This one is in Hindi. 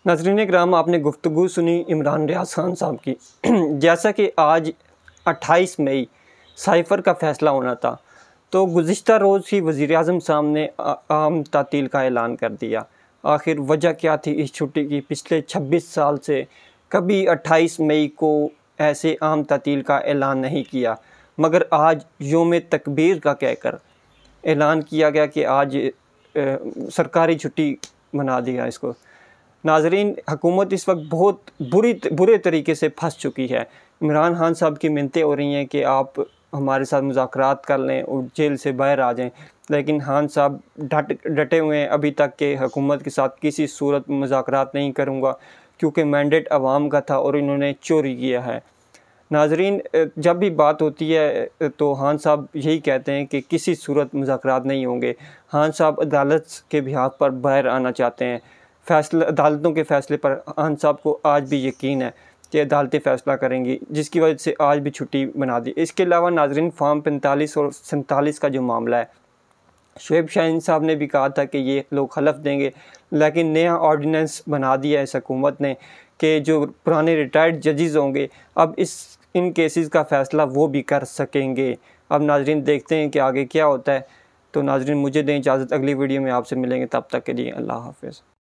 नाज़रीन इकराम, आपने गुफ्तगू सुनी इमरान रियाज खान साहब की। जैसा कि आज 28 मई साइफ़र का फ़ैसला होना था, तो गुज़िश्ता रोज़ ही वज़ीर-ए-आज़म साहब ने आम तातील का ऐलान कर दिया। आखिर वजह क्या थी इस छुट्टी की? पिछले 26 साल से कभी 28 मई को ऐसे आम तातील का ऐलान नहीं किया, मगर आज यौम तकबीर का कहकर ऐलान किया गया कि आज सरकारी छुट्टी मना दिया इसको। नाज़रीन, हुकूमत इस वक्त बहुत बुरे तरीके से फंस चुकी है। इमरान खान साहब की मिन्नतें हो रही हैं कि आप हमारे साथ मुज़ाकरात कर लें और जेल से बाहर आ जाएं, लेकिन खान साहब डटे हुए हैं अभी तक कि हुकूमत के साथ किसी सूरत मुज़ाकरात नहीं करूँगा, क्योंकि मैंडेट आवाम का था और इन्होंने चोरी किया है। नाज़रीन, जब भी बात होती है तो खान साहब यही कहते हैं कि किसी सूरत मुज़ाकरात नहीं होंगे। खान साहब अदालत के बिहाफ पर बाहर आना चाहते हैं। अदालतों के फ़ैसले पर खान साहब को आज भी यकीन है कि अदालतें फ़ैसला करेंगी, जिसकी वजह से आज भी छुट्टी बना दी। इसके अलावा नाज़रीन, फॉर्म 45 और 47 का जो मामला है, शुएब शाहीन साहब ने भी कहा था कि ये लोग हलफ देंगे, लेकिन नया ऑर्डिनेंस बना दिया है इस हुकूमत ने कि जो पुराने रिटायर्ड जजेस होंगे अब इन केसेस का फ़ैसला वो भी कर सकेंगे। अब नाज़रीन देखते हैं कि आगे क्या होता है। तो नाज़रीन, मुझे दें इजाज़त, अगली वीडियो में आपसे मिलेंगे, तब तक के लिए अल्लाह हाफ़िज़।